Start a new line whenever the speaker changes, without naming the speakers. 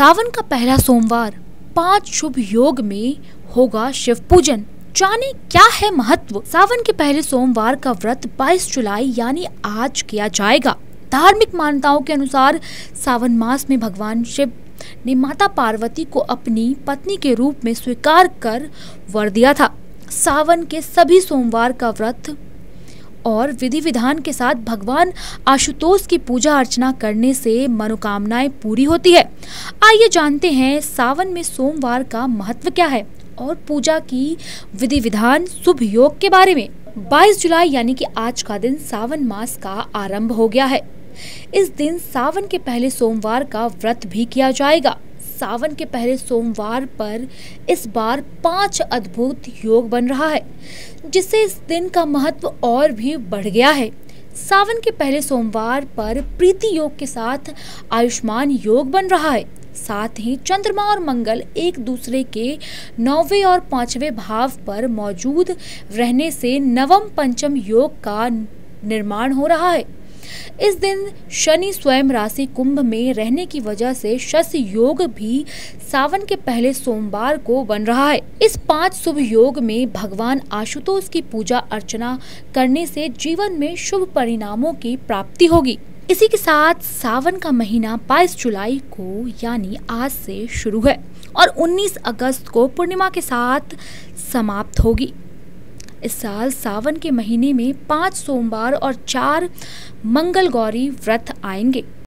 सावन का पहला सोमवार 5 शुभ योग में होगा शिव पूजन। जाने क्या है महत्व। सावन के पहले सोमवार का व्रत 22 जुलाई यानी आज किया जाएगा। धार्मिक मान्यताओं के अनुसार सावन मास में भगवान शिव ने माता पार्वती को अपनी पत्नी के रूप में स्वीकार कर वर दिया था। सावन के सभी सोमवार का व्रत और विधि विधान के साथ भगवान आशुतोष की पूजा अर्चना करने से मनोकामनाएं पूरी होती है। आइए जानते हैं सावन में सोमवार का महत्व क्या है और पूजा की विधि विधान शुभ योग के बारे में। 22 जुलाई यानी कि आज का दिन सावन मास का आरंभ हो गया है। इस दिन सावन के पहले सोमवार का व्रत भी किया जाएगा। सावन के पहले सोमवार पर इस बार 5 अद्भुत योग बन रहा है, जिससे इस दिन का महत्व और भी बढ़ गया है। सावन के पहले सोमवार पर प्रीति योग के साथ आयुष्मान योग बन रहा है। साथ ही चंद्रमा और मंगल एक दूसरे के 9वें और 5वें भाव पर मौजूद रहने से नवम पंचम योग का निर्माण हो रहा है। इस दिन शनि स्वयं राशि कुंभ में रहने की वजह से शस्य योग भी सावन के पहले सोमवार को बन रहा है। इस 5 शुभ योग में भगवान आशुतोष की पूजा अर्चना करने से जीवन में शुभ परिणामों की प्राप्ति होगी। इसी के साथ सावन का महीना 22 जुलाई को यानी आज से शुरू है और 19 अगस्त को पूर्णिमा के साथ समाप्त होगी। इस साल सावन के महीने में 5 सोमवार और 4 मंगल गौरी व्रत आएंगे।